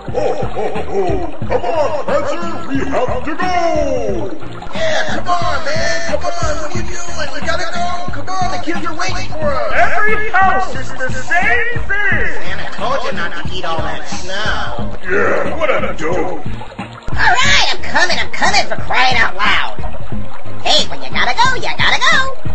Come on, Prancer, we have to go! Yeah, come on, man, come on, what are you doing? We gotta go, come on, the kids are waiting for us. Every house is the same thing! Santa told you not to eat all that snow. Yeah, what a dope! Alright, I'm coming for crying out loud. Hey, when you gotta go, you gotta go.